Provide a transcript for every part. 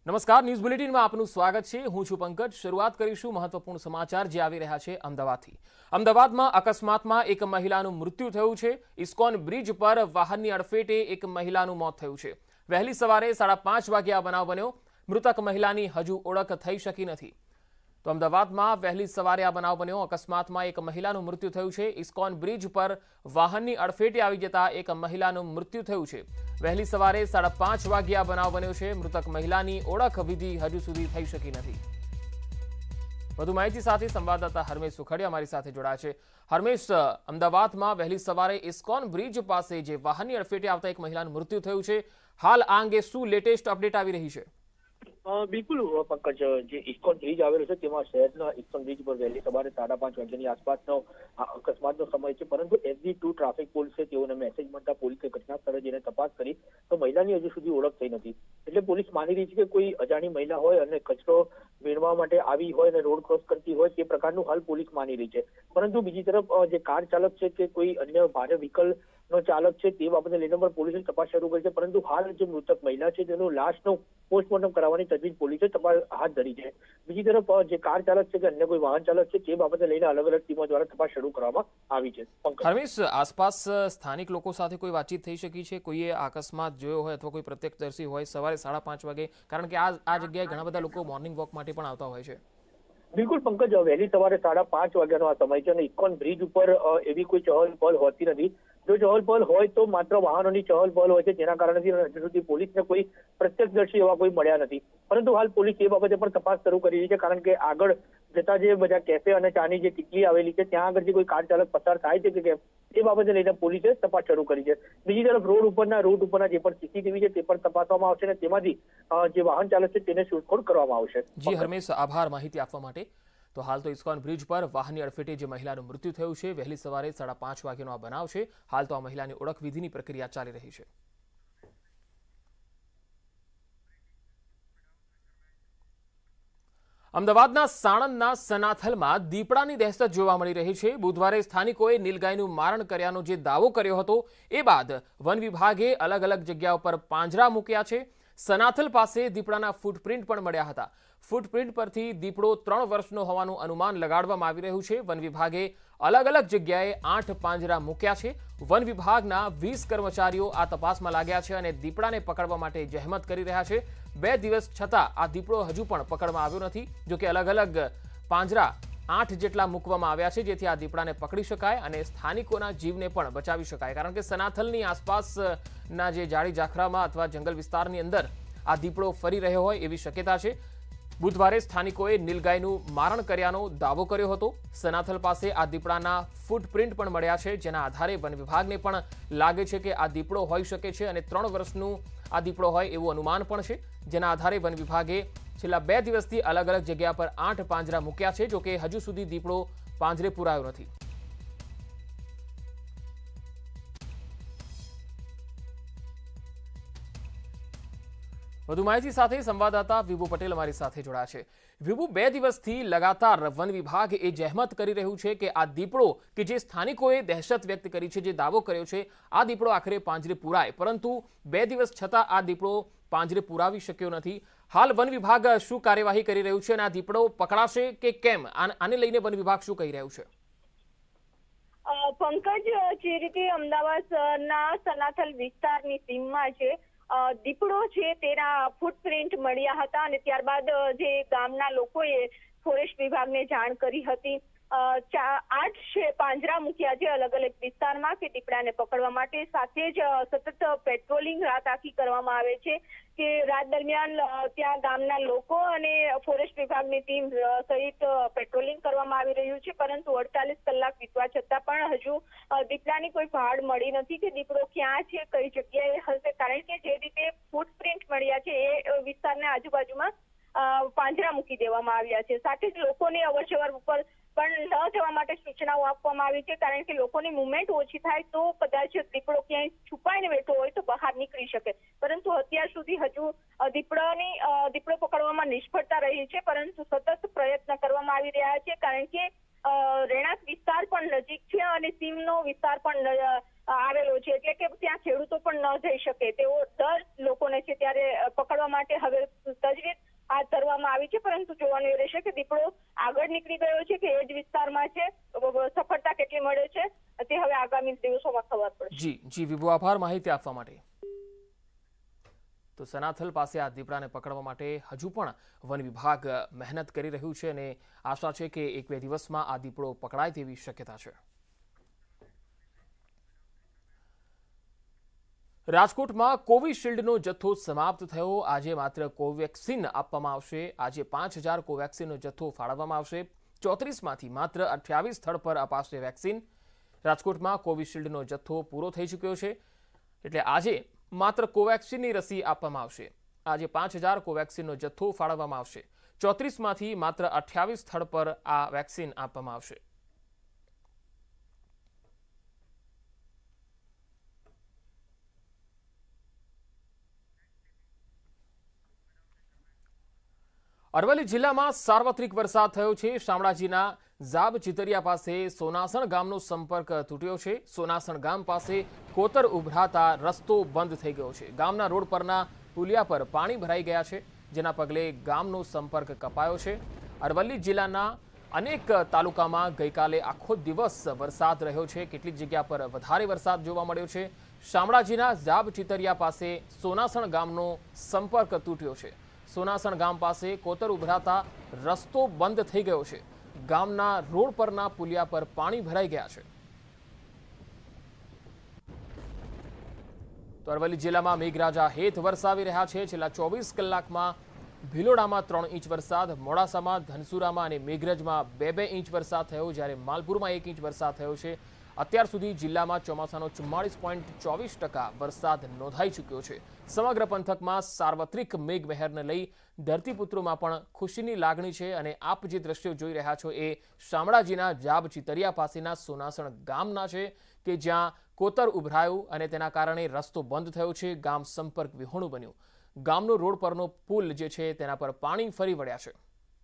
નમસ્કાર, ન્યૂઝ બુલેટિનમાં આપનું સ્વાગત છે। હું છું પંકજ। શરૂઆત કરીશું મહત્વપૂર્ણ સમાચાર જે આવી રહ્યા છે અમદાવાદથી। અમદાવાદમાં અકસ્માતમાં એક મહિલાનું મૃત્યુ થયું છે। ઇસ્કોન બ્રિજ પર વાહનની અડફેટે એક મહિલાનું મોત થયું છે। વહેલી સવારે 5:30 વાગે આ બનાવ બન્યો। મૃતક મહિલાની હજુ ઓળખ થઈ શકી નથી। તો અમદાવાદમાં વહેલી સવારે આ બનાવ બન્યો। અકસ્માતમાં એક મહિલાનું મૃત્યુ થયું છે। ઇસ્કોન બ્રિજ પર વાહનની અડફેટે આવી જતા એક મહિલાનું મૃત્યુ થયું છે। વહેલી સવારે 5:30 વાગે આ બનાવ બન્યો છે। મૃતક મહિલાની ઓળખ વિધિ હજુ સુધી થઈ શકી નથી। વધુ માહિતી સાથે સંવાદદાતા હરમેશ સુખડિયા અમારી સાથે જોડાયા છે। હરમેશ, અમદાવાદમાં વહેલી સવારે ઇસ્કોન બ્રિજ પાસે જે વાહનની અડફેટે આવતા એક મહિલાનું મૃત્યુ થયું છે, હાલ આ અંગે શું લેટેસ્ટ અપડેટ આવી રહી છે? બિલકુલ પંકજ, જે ઇસ્કોન બ્રિજ આવેલો છે તેમાં શહેરના ઇસ્કોન બ્રિજ પર વહેલી સવારે 5:30 વાગ્યાની આસપાસનો અકસ્માતનો સમય છે, પરંતુ SG2 ટ્રાફિક પોલીસે તેઓને મેસેજ મળતા પોલીસે ઘટના સ્થળે જઈને તપાસ કરી તો મહિલાની હજુ સુધી ઓળખ થઈ નથી। એટલે પોલીસ માની રહી છે કે કોઈ અજાણી મહિલા હોય અને કચરો વીણવા માટે આવી હોય અને રોડ ક્રોસ કરતી હોય તે પ્રકારનું હાલ પોલીસ માની રહી છે। પરંતુ બીજી તરફ જે કાર ચાલક છે કે કોઈ અન્ય ભારે વ્હીકલ નો ચાલક છે તે બાબતે લઈને પણ પોલીસે તપાસ શરૂ કરી છે। પરંતુ હાલ જે મૃતક મહિલા છે તેનું લાશનું પોસ્ટમોર્ટમ કરાવવાની તજવીજ પોલીસે તપાસ હાથ ધરી છે। બીજી તરફ જે કાર ચાલક છે કે અન્ય કોઈ વાહન ચાલક છે તે બાબતે લઈને અલગ અલગ ટીમો દ્વારા તપાસ શરૂ કરવામાં આવી છે। હરમેશ, આસપાસ સ્થાનિક લોકો સાથે કોઈ વાતચીત થઈ શકી છે? કોઈએ અકસ્માત જોયો હોય અથવા કોઈ પ્રત્યક્ષદર્શી હોય સવારે 5:30 વાગે? કારણ કે આ જગ્યાએ ઘણા બધા લોકો મોર્નિંગ વોક માટે પણ આવતા હોય છે। બિલકુલ પંકજ, વહેલી સવારે 5:30 વાગ્યાનો આ સમય છે અને ઇસ્કોન બ્રિજ ઉપર એવી કોઈ ચહલ પહલ હોતી નથી। જો ચહલ પહલ હોય તો માત્ર વાહનોની ચહલ પહલ હોય છે, જેના કારણથી હજુ સુધી પોલીસને કોઈ પ્રત્યક્ષદર્શી એવા કોઈ મળ્યા નથી। પરંતુ હાલ પોલીસ એ બાબતે પણ તપાસ શરૂ કરી રહી છે, કારણ કે આગળ જતા જે બધા કેફે અને ચાની જે કિટલી આવેલી છે ત્યાં આગળ જે કોઈ કાર ચાલક પસાર થાય છે કે એ બાબતે લઈને પોલીસે તપાસ શરૂ કરી છે। બીજી તરફ રોડ ઉપરના જે પણ CCTV છે તે પણ તપાસવામાં આવશે અને તેમાંથી જે વાહન ચાલક છે તેને શોધખોળ કરવામાં આવશે। જી હરમેશ, આભાર માહિતી આપવા માટે। તો હાલ તો ઇસ્કોન બ્રિજ પર વાહનની અડફેટે જે મહિલાનું મૃત્યુ થયું છે, વહેલી સવારે 5:30 વાગ્યાનો આ બનાવ છે। હાલ તો આ મહિલાની ઓળખ વિધિની પ્રક્રિયા ચાલી રહી છે। અમદાવાદના સાણંદના સનાથલમાં દીપડાની દહેશત જોવા મળી રહી છે। બુધવારે સ્થાનિકોએ નીલગાયનું મારણ કર્યાનો જે દાવો કર્યો હતો એ બાદ વન વિભાગે અલગ અલગ જગ્યાઓ પર પાંજરા મૂક્યા છે। સનાથલ પાસે દીપડાના ફૂટપ્રિન્ટ પણ મળ્યા હતા। ફૂટપ્રિન્ટ પરથી દીપડો 3 વર્ષનો હોવાનું અનુમાન લગાડવામાં આવી રહ્યું છે। વન વિભાગે અલગ અલગ જગ્યાએ 8 પાંજરા મૂક્યા છે। વન વિભાગના 20 કર્મચારીઓ આ તપાસમાં લાગ્યા છે અને દીપડાને પકડવા માટે જહેમત કરી રહ્યા છે। 2 દિવસ છતાં આ દીપડો હજુ પણ પકડવામાં આવ્યો નથી। જો કે અલગ અલગ પાંજરા 8 જેટલા મૂકવામાં આવ્યા છે, જેથી આ દીપડાને પકડી શકાય અને સ્થાનિકોના જીવને પણ બચાવી શકાય। કારણ કે સનાથલની આસપાસના જે જાડી ઝાખરામાં અથવા જંગલ વિસ્તારની અંદર આ દીપડો ફરી રહ્યો હોય એવી શક્યતા છે। બુધવારે સ્થાનિકોએ નીલગાયનું મારણ કર્યાનો દાવો કર્યો હતો। સનાથલ પાસે આ દીપડાના ફૂટપ્રિન્ટ પણ મળ્યા છે, જેના આધારે વન વિભાગને પણ લાગે છે કે આ દીપડો હોઈ શકે છે અને 3 વર્ષનું આ દીપડો હોય એવું અનુમાન પણ છે, જેના આધારે વન વિભાગે છેલ્લા 2 દિવસથી અલગ અલગ જગ્યા પર 8 પાંજરા મૂક્યા છે। જો કે હજુ સુધી દીપડો પાંજરે પુરાયો નથી। વધુ માહિતી સાથે સંવાદદાતા વિભુ પટેલ અમારી સાથે જોડાયા છે। વિભુ, 2 દિવસથી લગાતાર વન વિભાગ એ જહેમત કરી રહ્યું છે કે આ દીપડો કે જે સ્થાનિકોએ દહેશત વ્યક્ત કરી છે, જે દાવો કર્યો છે, આ દીપડો આખરે પાંજરે પુરાય, પરંતુ 2 દિવસ છતાં આ દીપડો પાંજરે પુરાવી શક્યો નથી। હાલ વન વિભાગ શું કાર્યવાહી કરી રહ્યું છે અને આ દીપડો પકડાશે કે કેમ, આને લઈને વન વિભાગ શું કહી રહ્યું છે? પંકજ, જે રીતે અમદાવાદના સનાથલ વિસ્તારની સીમમાં છે, દીપડો છે તેના ફૂટપ્રિન્ટ મળ્યા હતા અને ત્યારબાદ જે ગામના લોકોએ ફોરેસ્ટ વિભાગને જાણ કરી હતી। 8 પાંજરા મૂક્યા છે અલગ અલગ વિસ્તારમાં કે દીપડાને પકડવા માટે। સાથે જ સતત પેટ્રોલિંગ રાત આખી કરવામાં આવે છે કે રાત દરમિયાન ત્યાં ગામના લોકો અને ફોરેસ્ટ વિભાગની ટીમ સહિત પેટ્રોલિંગ કરવામાં આવી રહ્યું છે। પરંતુ 48 કલાક વીતવા છતાં પણ હજુ દીપડાની કોઈ ભાળ મળી નથી કે દીપડો ક્યાં છે, કઈ જગ્યાએ હશે, કારણ કે જે રીતે ફૂટપ્રિન્ટ મળ્યા છે એ વિસ્તારના આજુબાજુમાં પાંજરા મૂકી દેવામાં આવ્યા છે। સાથે જ લોકોની અવરજવર ઉપર પણ ન જવા માટે સૂચનાઓ આપવામાં આવી છે, કારણ કે લોકોની મુવમેન્ટ ઓછી થાય તો કદાચ દીપડો ક્યાંય છુપાઈને બેઠો હોય તો બહાર નીકળી શકે। પરંતુ અત્યાર સુધી હજુ દીપડો પકડવામાં નિષ્ફળતા રહી છે, પરંતુ સતત પ્રયત્ન કરવામાં આવી રહ્યા છે, કારણ કે રહેણાંક વિસ્તાર પણ નજીક છે અને સીમનો વિસ્તાર પણ આવેલો છે, એટલે કે ત્યાં ખેડૂતો પણ ન જઈ શકે તેવો ડર લોકોને છે, ત્યારે પકડવા માટે હવે તજવીજ હાથ ધરવામાં આવી છે, પરંતુ જોવાનું એ રહેશે કે દીપડો આગળ નીકળી ગયો છે કે એ જ વિસ્તારમાં છે, સફળતા કેટલી મળે છે તે હવે આગામી દિવસોમાં ખબર પડશે। જી વિભુ, આભાર માહિતી આપવા માટે। તો સનાથલ પાસે આ દીપડાને પકડવા માટે હજુ પણ વન વિભાગ મહેનત કરી રહ્યું છે અને આશા છે કે 1-2 દિવસમાં આ દીપડો પકડાય તેવી શક્યતા છે। રાજકોટમાં કોવિશિલ્ડનો જથ્થો સમાપ્ત થયો। આજે માત્ર કોવેક્સિન આપવામાં આવશે। આજે 5000 કોવેક્સિનનો જથ્થો ફાળવવામાં આવશે। 34માંથી માત્ર 28 સ્થળ પર અપાશે વેક્સિન। રાજકોટમાં કોવિશિલ્ડનો જથ્થો પૂરો થઈ ચૂક્યો છે, એટલે આજે માત્ર કોવેક્સિનની રસી આપવામાં આવશે। આજે 5000 કોવેક્સિનનો જથ્થો ફાળવવામાં આવશે। 34માંથી માત્ર 28 સ્થળ પર આ વેક્સિન આપવામાં આવશે। અરવલ્લી જિલ્લામાં સાર્વત્રિક વરસાદ થયો છે। શામળાજીના ઝાબ ચિતરિયા પાસે સોનાસણ ગામનો સંપર્ક તૂટ્યો છે। સોનાસણ ગામ પાસે કોતર ઉભરાતા રસ્તો બંધ થઈ ગયો છે। ગામના રોડ પરના પુલિયા પર પાણી ભરાઈ ગયા છે, જેના પગલે ગામનો સંપર્ક કપાયો છે। અરવલ્લી જિલ્લાના અનેક તાલુકામાં ગઈકાલે આખો દિવસ વરસાદ રહ્યો છે। કેટલીક જગ્યા પર વધારે વરસાદ જોવા મળ્યો છે। શામળાજીના ઝાબ ચિતરિયા પાસે સોનાસણ ગામનો સંપર્ક તૂટ્યો છે। સોનાસણ ગામ પાસે કોતર ઉભરાતા રસ્તો બંધ થઈ ગયો છે। ગામના રોડ પરના પુલિયા પર પાણી ભરાઈ ગયા છે। તો અરવલ્લી જિલ્લામાં મેઘરાજા હેત વરસાવી રહ્યા છે। છેલ્લા 24 કલાકમાં ભિલોડામાં 3 ઇંચ વરસાદ, મોડાસામાં, ધનસુરામાં અને મેઘરજમાં 2-2 ઇંચ વરસાદ થયો, જ્યારે માલપુરમાં 1 ઇંચ વરસાદ થયો છે। અત્યાર સુધી જિલ્લામાં ચોમાસાનો 44.24% વરસાદ નોંધાઈ ચૂક્યો છે। સમગ્ર પંથકમાં સાર્વત્રિક મેઘમહેરને લઈ ધરતીપુત્રોમાં પણ ખુશીની લાગણી છે અને આપ જે દ્રશ્યો જોઈ રહ્યા છો એ શામળાજીના ઝાબ ચિતરિયા પાસેના સોનાસણ ગામના છે કે જ્યાં કોતર ઉભરાયું અને તેના કારણે રસ્તો બંધ થયો છે। ગામ સંપર્ક વિહોણું બન્યું। ગામનો રોડ પરનો પુલ જે છે તેના પર પાણી ફરી વળ્યા છે।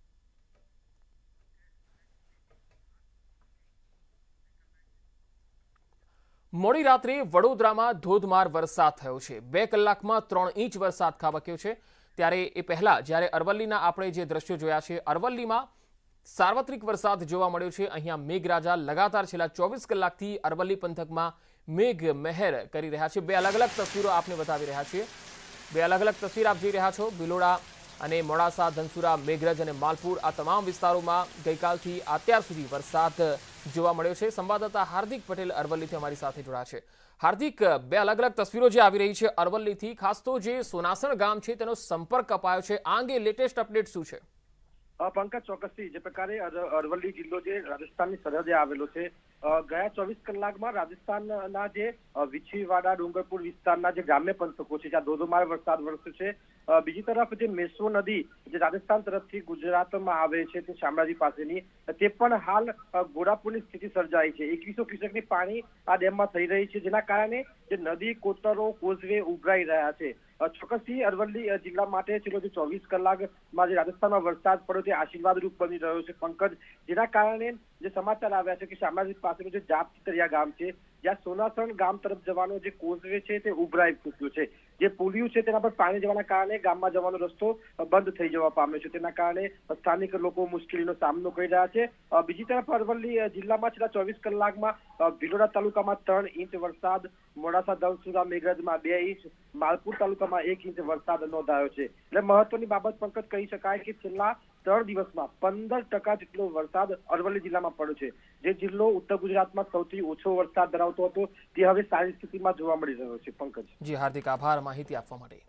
મોડી રાત્રે વડોદરામાં ધોધમાર વરસાદ થયો છે। 2 કલાકમાં 3 ઇંચ વરસાદ ખાબક્યો છે। ત્યારે એ પહેલા જ્યારે અરવલ્લીના આપણે જે દ્રશ્યો જોયા છે, અરવલ્લીમાં સાર્વત્રિક વરસાદ જોવા મળ્યો છે। અહીંયા મેઘરાજા લગાતાર છેલ્લા 24 કલાકથી અરવલ્લી પંથકમાં મેઘ મહેર કરી રહ્યા છે। 2 અલગ અલગ તસવીરો આપને બતાવી રહ્યા છીએ। 2 અલગ અલગ તસવીર આપ જોઈ રહ્યા છો। ભિલોડા અને મોડાસા, ધનસુરા, મેઘરજ અને માલપુર આ તમામ વિસ્તારોમાં ગઈકાલથી અત્યાર સુધી વરસાદ જોવા મળ્યો છે। સંવાદદાતા હાર્દિક પટેલ અરવલ્લીથી અમારી સાથે જોડાયા છે। હાર્દિક, 2 અલગ અલગ તસવીરો જે આવી રહી છે અરવલ્લીથી, ખાસ તો જે સોનાસણ ગામ છે તેનો સંપર્ક કપાયો છે, આ અંગે લેટેસ્ટ અપડેટ શું છે? પંકજ, ચોક્કસથી જે પ્રકારે અરવલ્લી જિલ્લો જે રાજસ્થાનની સરહદે આવેલો છે, ગયા 24 કલાકમાં રાજસ્થાનના જે વિછીવાડા, ડુંગરપુર વિસ્તારના જે ગ્રામ્ય પંથકો છે જ્યાં ધોધમાર વરસાદ વરસ્યો છે। બીજી તરફ જે મેસો નદી જે રાજસ્થાન તરફથી ગુજરાતમાં આવે છે તે શામળાજી પાસેની, તે પણ હાલ ઘોડાપુરની સ્થિતિ સર્જાઈ છે। 2100 ક્યુસેકની પાણી આ ડેમમાં થઈ રહી છે, જેના કારણે જે નદી, કોતરો, કોઝવે ઉભરાઈ રહ્યા છે। ચોક્કસથી અરવલ્લી જિલ્લા માટે છેલ્લો જે 24 કલાકમાં જે રાજસ્થાનમાં વરસાદ પડ્યો તે આશીર્વાદરૂપ બની રહ્યો છે પંકજ, જેના કારણે જે સમાચાર આવ્યા છે કે શામળાજી પાસેનું જે ઝાબ ચિતરિયા ગામ છે જ્યાં સોનાસણ ગામ તરફ જવાનો જે કોઝવે છે તે ઉભરાઈ ચૂક્યો છે। જે પુલિયું છે તેના પર પાણી જવાના કારણે ગામમાં જવાનો રસ્તો બંધ થઈ જવા પામ્યો છે, તેના કારણે સ્થાનિક લોકો મુશ્કેલીનો સામનો કરી રહ્યા છે। બીજી તરફ અરવલ્લી જિલ્લામાં છેલ્લા 24 કલાકમાં ભિલોડા તાલુકામાં 3 ઇંચ વરસાદ, મોડાસા, ધનસુરા, મેઘરજમાં 2 ઇંચ, માલપુર તાલુકામાં 1 ઇંચ વરસાદ નોંધાયો છે। એટલે મહત્વની બાબત પંકજ કહી શકાય કે છેલ્લા 3 દિવસમાં 15% જેટલો વરસાદ અરવલ્લી જિલ્લામાં પડ્યો છે। જે જિલ્લો ઉત્તર ગુજરાતમાં સૌથી ઓછો વરસાદ ધરાવતો હતો તે હવે સારી સ્થિતિમાં જોવા મળી રહ્યો છે। પંકજ, જી હાર્દિક, આભાર માહિતી આપવા માટે।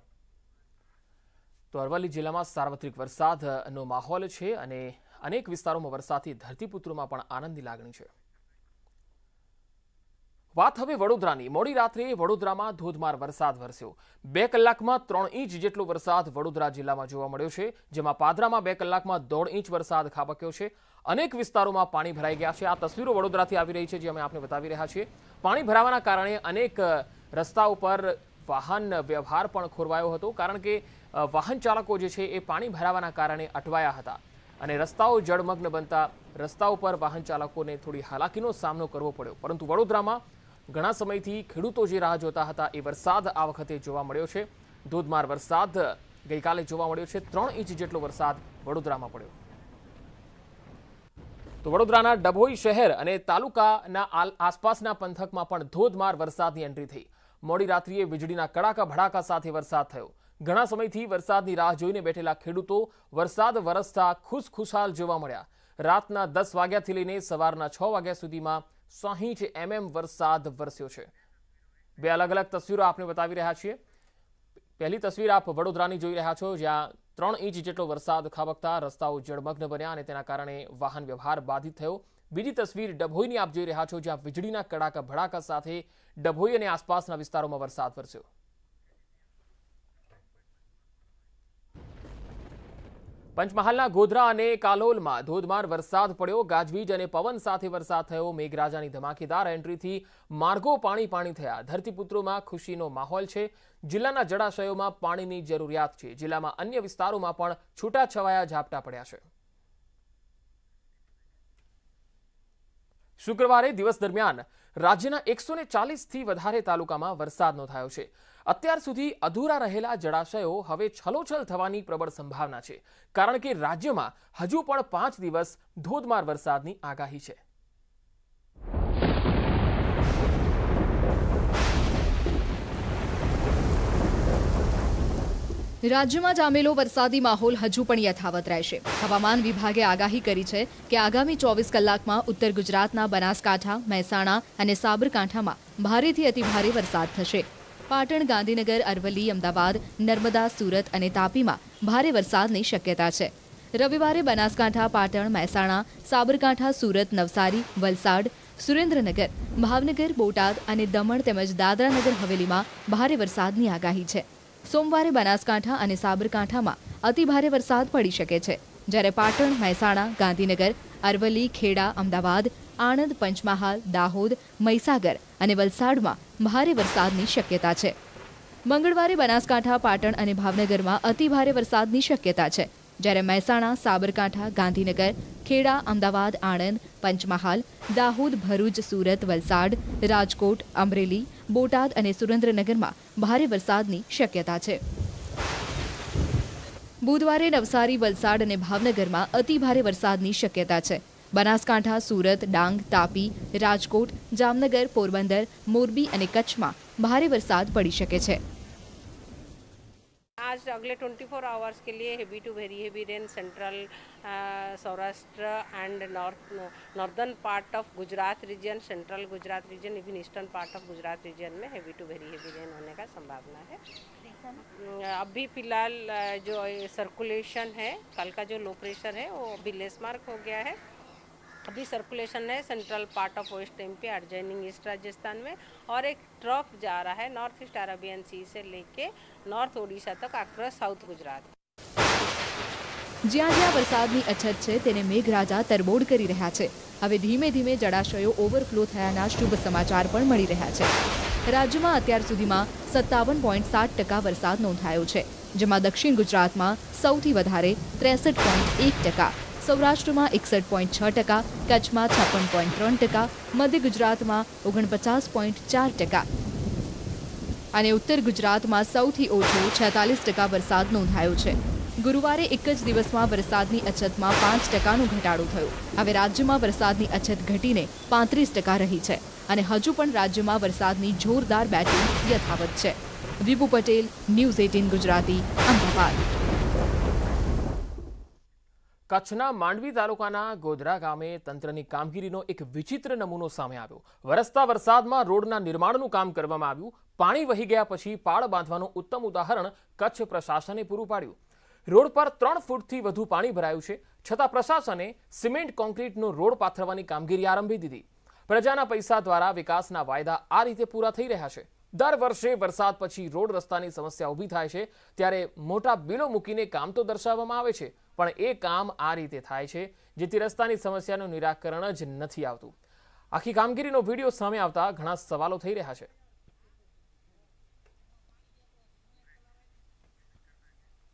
તો અરવલ્લી જિલ્લામાં સાર્વત્રિક વરસાદનો માહોલ છે અને અનેક વિસ્તારોમાં વરસાદથી ધરતીપુત્રોમાં પણ આનંદની લાગણી છે। વાત હવે વડોદરાની। મોડી રાત્રે વડોદરામાં ધોધમાર વરસાદ વરસ્યો। 2 કલાકમાં 3 ઇંચ જેટલો વરસાદ વડોદરા જિલ્લામાં જોવા મળ્યો છે, જેમાં પાદરામાં 2 કલાકમાં 1.5 ઇંચ વરસાદ ખાબક્યો છે। અનેક વિસ્તારોમાં પાણી ભરાઈ ગયા છે। આ તસવીરો વડોદરાથી આવી રહી છે જે અમે આપને બતાવી રહ્યા છીએ। પાણી ભરાવાના કારણે અનેક રસ્તાઓ પર વાહન વ્યવહાર પણ ખોરવાયો હતો, કારણ કે વાહન ચાલકો જે છે એ પાણી ભરાવાના કારણે અટવાયા હતા અને રસ્તાઓ જળમગ્ન બનતા રસ્તાઓ પર વાહન ચાલકોને થોડી હાલાકીનો સામનો કરવો પડ્યો। પરંતુ વડોદરામાં ઘણા સમયથી ખેડૂતો જે રાહ જોતા હતા એ વરસાદ આ વખતે જોવા મળ્યો છે. ધોધમાર વરસાદ ગઈકાલે જોવા મળ્યો છે. 3 ઇંચ જેટલો વરસાદ વડોદરામાં પડ્યો. તો વડોદરાના ડભોઈ શહેર અને તાલુકાના આસપાસના પંથકમાં પણ ધોધમાર વરસાદની એન્ટ્રી થઈ. મોડી રાત્રિએ વીજળીના કડાકા ભડાકા સાથે વરસાદ થયો. ઘણા સમયથી વરસાદની રાહ જોઈને બેઠેલા ખેડૂતો વરસાદ વરસતા ખુશખુશાલ જોવા મળ્યા. રાતના 10 વાગ્યાથી લઈને સવારના 6 વાગ્યા સુધીમાં 60 mm વરસાદ વરસ્યો છે. બે અલગ અલગ તસવીરો આપને બતાવી રહ્યા છીએ. પહેલી તસવીર આપ વડોદરાની જોઈ રહ્યા છો, જ્યાં 3 ઇંચ જેટલો વરસાદ ખાબકતા રસ્તાઓ જળમગ્ન બન્યા અને તેના કારણે વાહન વ્યવહાર બાધિત થયો. બીજી તસવીર ડભોઈની આપ જોઈ રહ્યા છો, જ્યાં વીજળીના કડાકા ભડાકા સાથે ડભોઈ અને આસપાસના વિસ્તારોમાં વરસાદ વરસ્યો. પંચમહાલના ગોધરા અને કાલોલમાં ધોધમાર વરસાદ પડ્યો. ગાજવીજ અને પવન સાથે વરસાદ થયો. મેઘરાજાની ધમાકેદાર એન્ટ્રીથી માર્ગો પાણી થયા. ધરતીપુત્રોમાં ખુશીનો માહોલ છે. જિલ્લાના જળાશયોમાં પાણીની જરૂરિયાત છે. જિલ્લામાં અન્ય વિસ્તારોમાં પણ છૂટાછવાયા ઝાપટા પડ્યા છે. શુક્રવારે દિવસ દરમિયાન રાજ્યના 140થી વધારે તાલુકામાં વરસાદ નોંધાયો છે. અત્યાર સુધી અધૂરા રહેલા જળાશયો હવે છલોછલ થવાની પ્રબળ સંભાવના છે, કારણ કે રાજ્યમાં હજુ પણ 5 દિવસ ધોધમાર વરસાદની આગાહી છે. રાજ્યમાં જામેલો વરસાદી માહોલ હજુ પણ યથાવત રહેશે. હવામાન વિભાગે આગાહી કરી છે કે આગામી 24 કલાકમાં ઉત્તર ગુજરાતના બનાસકાંઠા, મહેસાણા અને સાબરકાંઠામાં ભારેથી અતિભારે વરસાદ થશે. પાટણ, ગાંધીનગર, અરવલ્લી, અમદાવાદ, નર્મદા, સુરત અને તાપીમાં ભારે વરસાદની શક્યતા છે. રવિવારે બનાસકાંઠા, પાટણ, મહેસાણા, સાબરકાંઠા, સુરત, નવસારી, વલસાડ, સુરેન્દ્રનગર, ભાવનગર, બોટાદ અને દમણ તેમજ દાદરાનગર હવેલીમાં ભારે વરસાદની આગાહી છે. સોમવારે બનાસકાંઠા અને સાબરકાંઠામાં અતિભારે વરસાદ પડી શકે છે, જ્યારે પાટણ, મહેસાણા, ગાંધીનગર, અરવલ્લી, ખેડા, અમદાવાદ, આણંદ, પંચમહાલ, દાહોદ, મહીસાગર અને વલસાડમાં ભારે વરસાદની શક્યતા છે. મંગળવારે બનાસકાંઠા, પાટણ અને ભાવનગરમાં અતિભારે વરસાદની શક્યતા છે, જ્યારે મહેસાણા, સાબરકાંઠા, ગાંધીનગર, ખેડા, અમદાવાદ, આણંદ, પંચમહાલ, દાહોદ, ભરૂચ, સુરત, વલસાડ, રાજકોટ, અમરેલી, બોટાદ અને સુરેન્દ્રનગરમાં ભારે વરસાદની શક્યતા છે. બુધવારે નવસારી, વલસાડ અને ભાવનગરમાં અતિભારે વરસાદની શક્યતા છે. બનાસકાંઠા, સુરત, ડાંગ, તાપી, રાજકોટ, જામનગર, પોરબંદર, મોરબી અને કચ્છમાં ભારે વરસાદ પડી શકે છે. आज अगले 24 आवर्स के लिए heavy to very heavy rain central Saurashtra and northern part of Gujarat region, central Gujarat region, even eastern part of Gujarat region में heavy to very heavy rain होने का संभावना है. अभी फिलहाल जो सर्कुलेशन है, कल का जो लो प्रेशर है वो अभी लेस मार्क हो गया है. अभी सर्कुलेशन है central part of west MP, adjoining east Rajasthan में, और एक ट्रफ जा रहा है नॉर्थ ईस्ट अरेबियन सी से लेके नॉर्थ ओडिशा तक अक्रॉस साउथ गुजरात. જ્યાં જ્યાં વરસાદની અછત છે તેને મેઘરાજા તરબોળ કરી રહ્યા છે. હવે ધીમે ધીમે જળાશયો ઓવરફ્લો થયાના શુભ સમાચાર પણ મળી રહ્યા છે. રાજ્યમાં અત્યાર સુધીમાં 57.7% વરસાદ નોંધાયો છે, જેમાં દક્ષિણ ગુજરાતમાં સૌથી વધારે 63.1%, સૌરાષ્ટ્રમાં 61.6%, કચ્છમાં 56.3%, મધ્ય ગુજરાતમાં 49.4% અને ઉત્તર ગુજરાતમાં સૌથી ઓછો 46% વરસાદ નોંધાયો છે. ગુરુવારે એક જ દિવસમાં વરસાદની અછતમાં 5%નો ઘટાડો થયો. હવે રાજ્યમાં વરસાદની અછત ઘટીને 35% રહી છે અને હજુ પણ રાજ્યમાં વરસાદની જોરદાર બેટિંગ યથાવત છે. વિપુ પટેલ, ન્યૂઝ 18 ગુજરાતી, અમદાવાદ. કચ્છના માંડવી તાલુકાના ગોધરા ગામે તંત્રની કામગીરીનો એક વિચિત્ર નમૂનો સામે આવ્યો. વરસતા વરસાદમાં રોડના નિર્માણનું કામ કરવામાં આવ્યું. પાણી વહી ગયા પછી પાળ બાંધવાનું ઉત્તમ ઉદાહરણ કચ્છ પ્રશાસને પૂરું પાડ્યું. રોડ પર 3 ફૂટથી વધુ પાણી ભરાયું છે, છતાં પ્રશાસને સિમેન્ટ કોન્ક્રીટનો રોડ પાથરવાની કામગીરી આરંભી દીધી. પ્રજાના પૈસા દ્વારા વિકાસના વાયદા આ રીતે પૂરા થઈ રહ્યા છે. દર વર્ષે વરસાદ પછી રોડ રસ્તાની સમસ્યા ઊભી થાય છે, ત્યારે મોટા બિલો મૂકીને કામ તો દર્શાવવામાં આવે છે, પણ એ કામ આ રીતે થાય છે જેથી રસ્તાની સમસ્યાનું નિરાકરણ જ નથી આવતું. આખી કામગીરીનો વિડીયો સામે આવતા ઘણા સવાલો થઈ રહ્યા છે.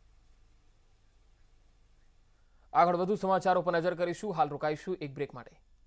આગળ વધુ સમાચારો પર નજર કરીશું. હાલ રોકાઈશું એક બ્રેક માટે.